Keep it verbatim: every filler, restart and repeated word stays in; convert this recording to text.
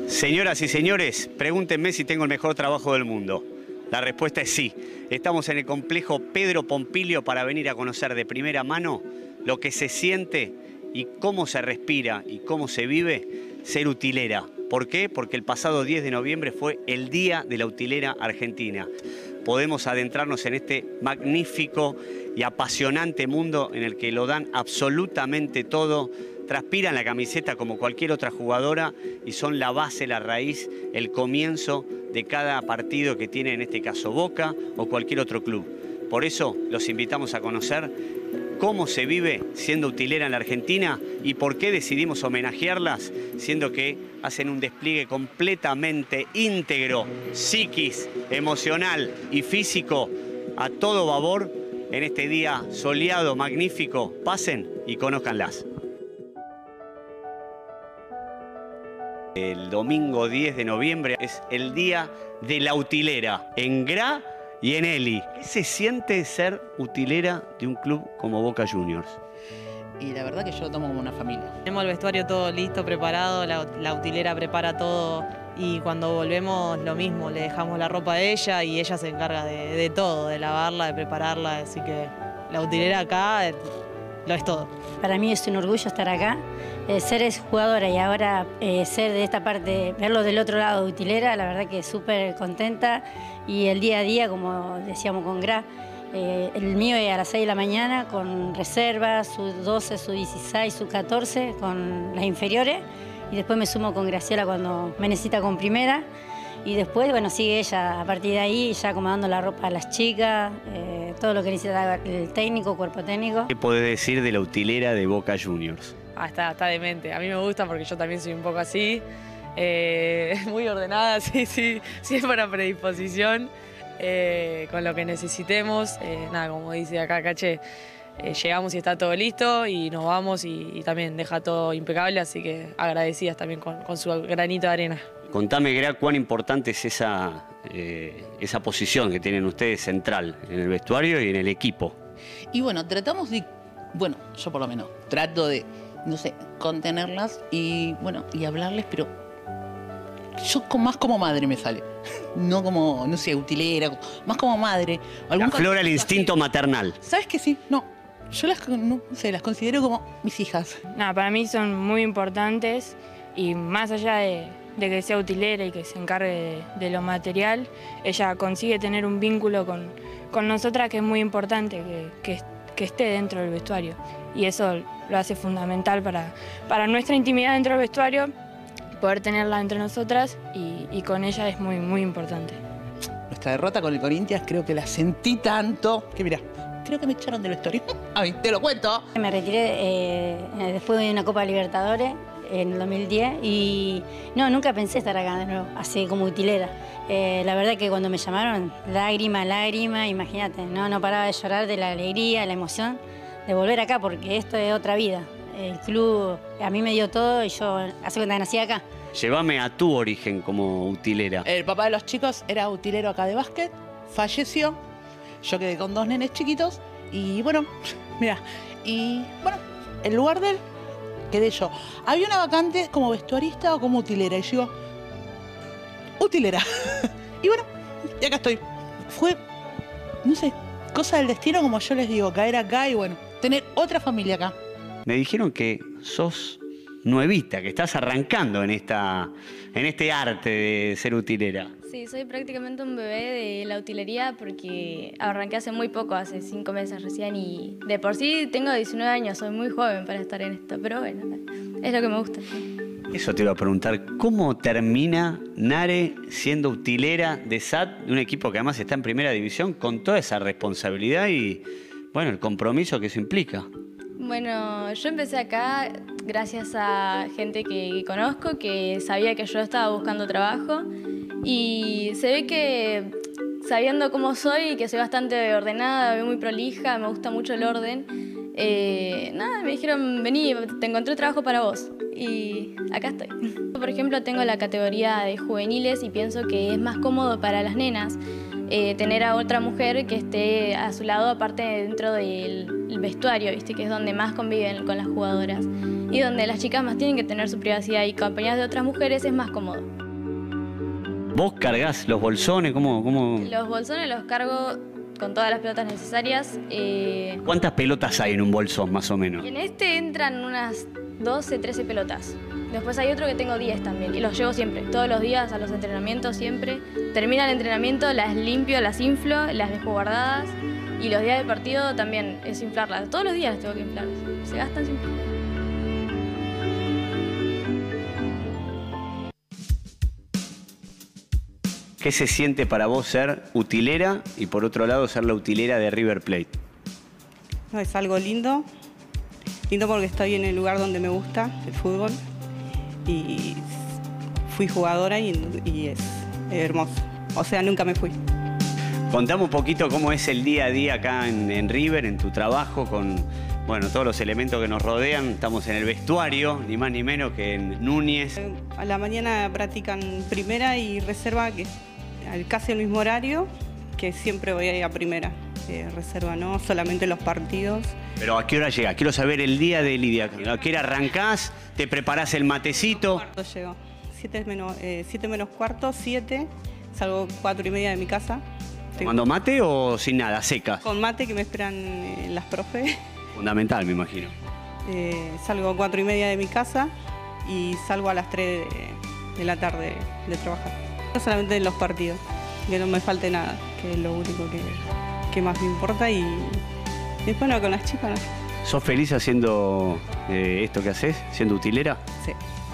Señoras y señores, pregúntenme si tengo el mejor trabajo del mundo. La respuesta es sí. Estamos en el complejo Pedro Pompilio para venir a conocer de primera mano lo que se siente y cómo se respira y cómo se vive ser utilera. ¿Por qué? Porque el pasado diez de noviembre fue el Día de la Utilera Argentina. Podemos adentrarnos en este magnífico y apasionante mundo en el que lo dan absolutamente todo, transpiran la camiseta como cualquier otra jugadora y son la base, la raíz, el comienzo de cada partido que tiene en este caso Boca o cualquier otro club. Por eso los invitamos a conocer cómo se vive siendo utilera en la Argentina y por qué decidimos homenajearlas, siendo que hacen un despliegue completamente íntegro, psiquis, emocional y físico a todo babor en este día soleado, magnífico. Pasen y conózcanlas. El domingo diez de noviembre es el Día de la Utilera en Gra y en Eli. ¿Qué se siente ser utilera de un club como Boca Juniors? Y la verdad que yo lo tomo como una familia. Tenemos el vestuario todo listo, preparado, la, la utilera prepara todo y cuando volvemos lo mismo, le dejamos la ropa a ella y ella se encarga de, de todo, de lavarla, de prepararla, así que la utilera acá eh, lo es todo. Para mí es un orgullo estar acá, eh, ser jugadora y ahora eh, ser de esta parte, verlo del otro lado de utilera, la verdad que súper contenta y el día a día, como decíamos con Gra, eh, el mío es a las seis de la mañana con reservas, su doce, su dieciséis, su catorce con las inferiores y después me sumo con Graciela cuando me necesita con primera y después, bueno, sigue ella a partir de ahí ya acomodando la ropa a las chicas, eh, todo lo que necesita el técnico, cuerpo técnico. ¿Qué podés decir de la utilera de Boca Juniors? Ah, está, está demente. A mí me gusta porque yo también soy un poco así. Eh, muy ordenada, sí, sí, siempre a predisposición, eh, con lo que necesitemos. Eh, nada, como dice acá Caché, eh, llegamos y está todo listo y nos vamos y, y también deja todo impecable, así que agradecidas también con, con su granito de arena. Contame, Gra, cuán importante es esa, eh, esa posición que tienen ustedes central en el vestuario y en el equipo. Y bueno, tratamos de, bueno, yo por lo menos trato de, no sé, contenerlas y bueno, y hablarles, pero yo con, más como madre me sale, no como, no sé, utilera, más como madre. Aflora el instinto así maternal. ¿Sabes qué? Sí, no, yo las, no sé, las considero como mis hijas. Nada, para mí son muy importantes y más allá de, de que sea utilera y que se encargue de, de lo material, ella consigue tener un vínculo con, con nosotras que es muy importante, que, que, que esté dentro del vestuario. Y eso lo hace fundamental para, para nuestra intimidad dentro del vestuario, poder tenerla entre nosotras y, y con ella es muy, muy importante. Nuestra derrota con el Corinthians creo que la sentí tanto que mira, creo que me echaron del vestuario. Ay, te lo cuento. Me retiré eh, después de una Copa Libertadores en el dos mil diez y no, nunca pensé estar acá de nuevo, así como utilera. Eh, la verdad que cuando me llamaron, lágrima, lágrima, imagínate, no, no paraba de llorar de la alegría, la emoción de volver acá porque esto es otra vida. El club a mí me dio todo y yo hace cuenta que nací acá. Llévame a tu origen como utilera. El papá de los chicos era utilero acá de básquet, falleció, yo quedé con dos nenes chiquitos y bueno, mira, y bueno, en lugar de él quedé yo. Había una vacante como vestuarista o como utilera y yo digo, utilera. Y bueno, y acá estoy. Fue, no sé, cosa del destino, como yo les digo, caer acá y bueno, tener otra familia acá. Me dijeron que sos nuevita, que estás arrancando en, esta, en este arte de ser utilera. Sí, soy prácticamente un bebé de la utilería porque arranqué hace muy poco, hace cinco meses recién y de por sí tengo diecinueve años, soy muy joven para estar en esto, pero bueno, es lo que me gusta. Eso te iba a preguntar, ¿cómo termina Nare siendo utilera de S A T, de un equipo que además está en primera división, con toda esa responsabilidad y bueno, el compromiso que eso implica? Bueno, yo empecé acá gracias a gente que conozco, que sabía que yo estaba buscando trabajo y se ve que sabiendo cómo soy, que soy bastante ordenada, muy prolija, me gusta mucho el orden, eh, nada, me dijeron, vení, te encontré trabajo para vos y acá estoy. Por ejemplo, tengo la categoría de juveniles y pienso que es más cómodo para las nenas eh, tener a otra mujer que esté a su lado, aparte dentro del vestuario, ¿viste? Que es donde más conviven con las jugadoras y donde las chicas más tienen que tener su privacidad, y acompañadas de otras mujeres es más cómodo. ¿Vos cargás los bolsones? ¿Cómo, cómo? Los bolsones los cargo con todas las pelotas necesarias. Eh, ¿Cuántas pelotas hay en un bolsón, más o menos? en este entran unas doce, trece pelotas. Después hay otro que tengo diez también, y los llevo siempre, todos los días a los entrenamientos siempre. Termina el entrenamiento, las limpio, las inflo, las dejo guardadas, y los días de partido también es inflarlas. Todos los días las tengo que inflar, se gastan siempre. ¿Qué se siente para vos ser utilera y por otro lado ser la utilera de River Plate? No, es algo lindo, lindo porque estoy en el lugar donde me gusta, el fútbol, y fui jugadora y, y es hermoso, o sea, nunca me fui. Contame un poquito cómo es el día a día acá en, en River, en tu trabajo, con bueno, todos los elementos que nos rodean. Estamos en el vestuario, ni más ni menos que en Núñez. A la mañana practican primera y reserva, que al casi el mismo horario, que siempre voy a ir a primera. Eh, reserva no, solamente los partidos. Pero ¿a qué hora llegás? Quiero saber el día de Lidia. ¿A qué hora arrancás? ¿Te preparás el matecito? Cuarto llego. Siete menos, eh, siete menos cuarto, siete. Salgo cuatro y media de mi casa. ¿Tomando mate o sin nada, secas? Con mate, que me esperan eh, las profes. Fundamental, me imagino. Eh, salgo a cuatro y media de mi casa y salgo a las tres de, de la tarde de trabajar. No solamente en los partidos, que no me falte nada, que es lo único que, que más me importa, y después no, con las chicas no. ¿Sos feliz haciendo eh, esto que haces, siendo utilera? Sí.